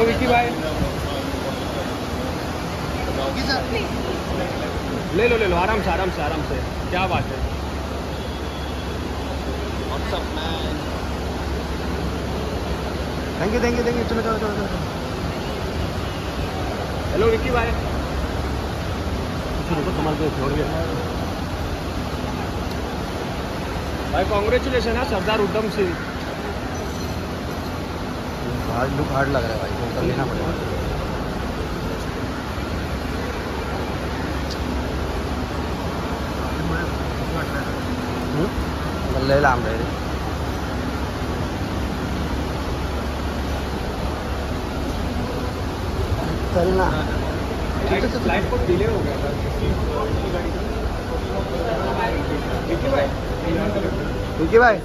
Hello Vicky भाई, ले लो आराम से। क्या बात है। Thank you. चलो। हेलो विकी भाई, रुको संभाल के छोड़ गया भाई कॉन्ग्रेचुलेशन है सरदार उधम सिंह। लुक हार्ड लग रहा है भाई, तो लेना पड़ेगा। ले लाम रे चलना। फ्लाइट को डिले हो गया था। विकी भाई विकी भाई